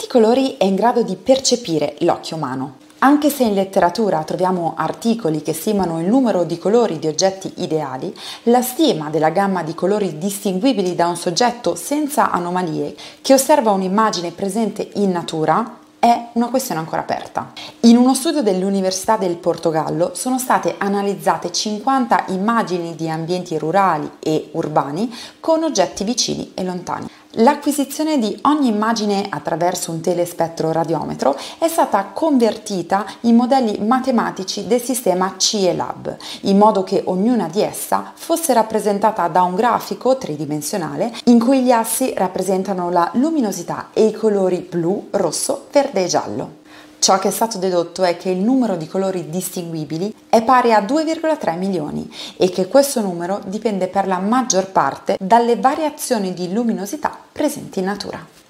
colori è in grado di percepire l'occhio umano. Anche se in letteratura troviamo articoli che stimano il numero di colori di oggetti ideali, la stima della gamma di colori distinguibili da un soggetto senza anomalie che osserva un'immagine presente in natura è una questione ancora aperta. In uno studio dell'Università del Portogallo sono state analizzate 50 immagini di ambienti rurali e urbani con oggetti vicini e lontani. L'acquisizione di ogni immagine attraverso un telespettroradiometro è stata convertita in modelli matematici del sistema CIELAB, in modo che ognuna di essa fosse rappresentata da un grafico tridimensionale in cui gli assi rappresentano la luminosità e i colori blu, rosso, verde e giallo. Ciò che è stato dedotto è che il numero di colori distinguibili è pari a 2,3 milioni e che questo numero dipende per la maggior parte dalle variazioni di luminosità presenti in natura.